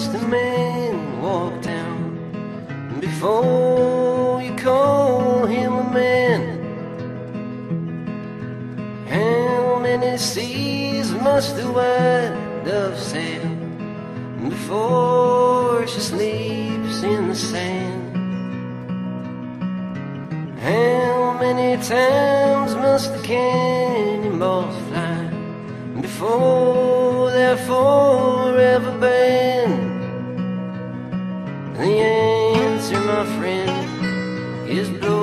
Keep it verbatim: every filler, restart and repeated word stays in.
must a man walk down before you call him a man? How many seas must the white dove sail before she sleeps in the sand? How many times must the cannonballs fly before they're forever banned? The answer, my friend, is blow.